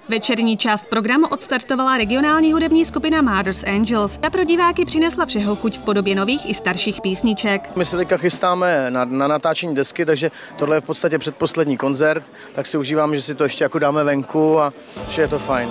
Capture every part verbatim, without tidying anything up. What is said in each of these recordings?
Večerní část programu odstartovala regionální hudební skupina Mother's Angels. Ta pro diváky přinesla všeho chuť v podobě nových i starších písniček. My se teďka chystáme na, na natáčení desky, takže tohle je v podstatě předposlední koncert, tak si užívám, že si to ještě jako dáme venku a že je to fajn.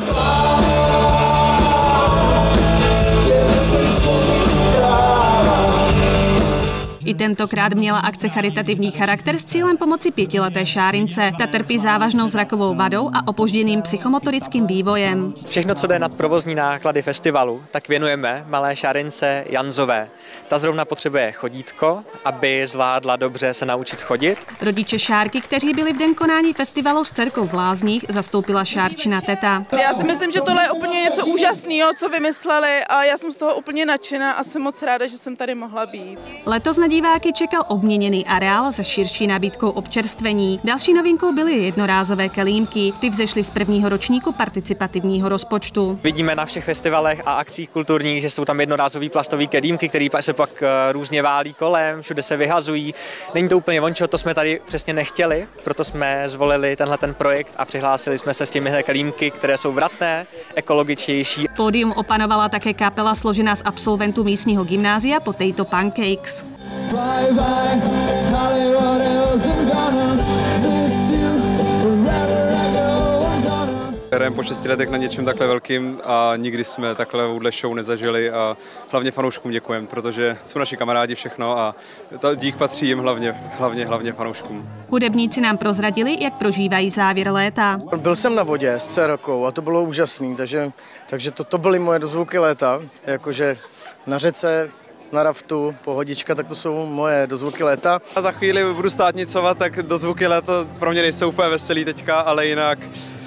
I tentokrát měla akce charitativní charakter s cílem pomoci pětileté Šárince. Ta trpí závažnou zrakovou vadou a opožděným psychomotorickým vývojem. Všechno, co jde nad provozní náklady festivalu, tak věnujeme malé Šárince Janzové. Ta zrovna potřebuje chodítko, aby zvládla dobře se naučit chodit. Rodiče Šárky, kteří byli v den konání festivalu s dcerkou v Lázních, zastoupila Šárčina teta. Já si myslím, že tohle je úplně něco úžasného, co vymysleli, a já jsem z toho úplně nadšená a jsem moc ráda, že jsem tady mohla být. Letos na diváky čekal obměněný areál se širší nabídkou občerstvení. Další novinkou byly jednorázové kelímky. Ty vzešly z prvního ročníku participativního rozpočtu. Vidíme na všech festivalech a akcích kulturních, že jsou tam jednorázové plastové kelímky, které se pak různě válí kolem, všude se vyhazují. Není to úplně vončo, to jsme tady přesně nechtěli, proto jsme zvolili tenhle ten projekt a přihlásili jsme se s těmi kelímky, které jsou vratné, ekologičtější. Pódium opanovala také kapela složená z absolventů místního gymnázia Potato Pancakes. Bye bye, Hollywood Hills, I'm gonna miss you wherever I go, I'm gonna... Hrajeme po šesti letech na něčem takhle velkým a nikdy jsme takhle show nezažili a hlavně fanouškům děkujeme, protože jsou naši kamarádi všechno a dík patří jim hlavně, hlavně, hlavně fanouškům. Hudebníci nám prozradili, jak prožívají závěr léta. Byl jsem na vodě s dcerkou a to bylo úžasný, takže, takže to, to byly moje dozvuky léta, jakože na řece, na raftu, pohodička, tak to jsou moje dozvuky léta. A za chvíli budu státnicovat, tak dozvuky léta pro mě nejsou úplně veselý teďka, ale jinak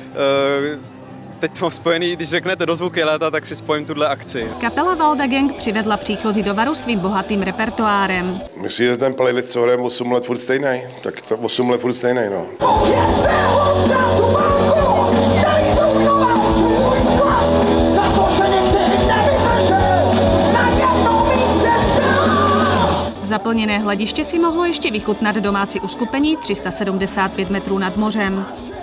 uh, teď mám spojený, když řeknete dozvuky léta, tak si spojím tuhle akci. Kapela Valda Gang přivedla příchozí do Varu svým bohatým repertoárem. Myslíte, že ten playlist, co hrajeme osm let furt stejný? Tak to osm let furt stejný, no. Zaplněné hlediště si mohlo ještě vychutnat domácí uskupení tři sta sedmdesát pět metrů nad mořem.